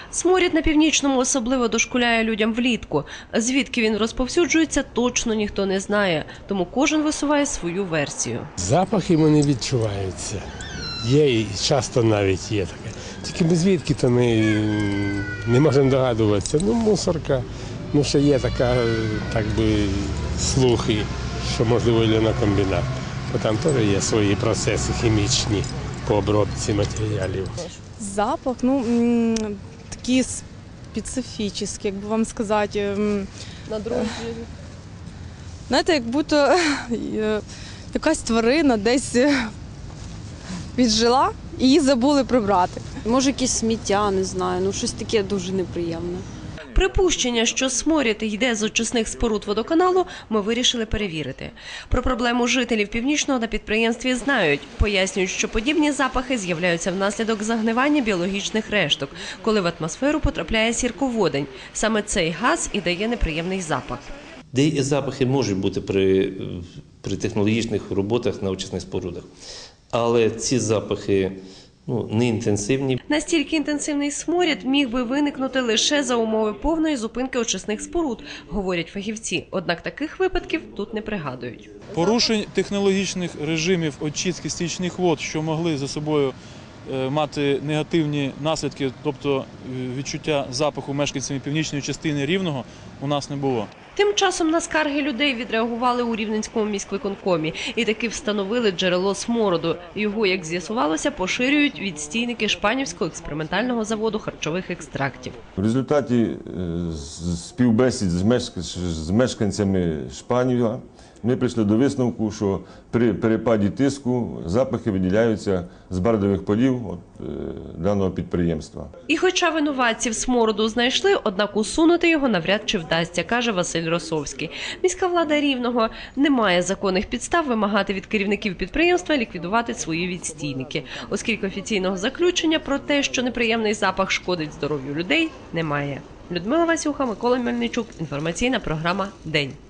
Сморід на Північному особливо дошкуляє людям влітку. Звідки він розповсюджується, точно ніхто не знає, тому кожен висуває свою версію. Запахи вони відчуваються. Є і часто навіть є таке. Тільки ми звідки-то не можемо догадуватися. Мусорка, ще є така, так би, слухи, що можливо льонокомбінат. Бо там теж є свої процеси хімічні по обробці матеріалів. Запах, такий специфічний, як би вам сказати. На другий. Знаєте, як будто якась тварина десь віджила і її забули прибрати. Може, якесь сміття, не знаю, щось таке дуже неприємне. Припущення, що сморід йде з очисних споруд водоканалу, ми вирішили перевірити. Про проблему жителів Північного на підприємстві знають. Пояснюють, що подібні запахи з'являються внаслідок загнивання біологічних решток, коли в атмосферу потрапляє сірководень. Саме цей газ і дає неприємний запах. Деякі запахи можуть бути при технологічних роботах на очисних спорудах, але ці запахи не інтенсивні. Настільки інтенсивний сморід міг би виникнути лише за умови повної зупинки очисних споруд, говорять фахівці. Однак таких випадків тут не пригадують. Порушень технологічних режимів очистки стічних вод, що могли за собою мати негативні наслідки, тобто відчуття запаху мешканцями північної частини Рівного, у нас не було. Тим часом на скарги людей відреагували у Рівненському міськвиконкомі і таки встановили джерело смороду. Його, як з'ясувалося, поширюють відстійники Шпанівського експериментального заводу харчових екстрактів. В результаті співбесід з мешканцями Шпанєва ми прийшли до висновку, що при перепаді тиску запахи виділяються з бардових полів даного підприємства. І хоча винуватців смороду знайшли, однак усунути його навряд чи вдасться, каже Василь Росовський. Міська влада Рівного не має законних підстав вимагати від керівників підприємства ліквідувати свої відстійники, оскільки офіційного заключення про те, що неприємний запах шкодить здоров'ю людей, немає. Людмила Васюха, Микола Мельничук. Інформаційна програма «День».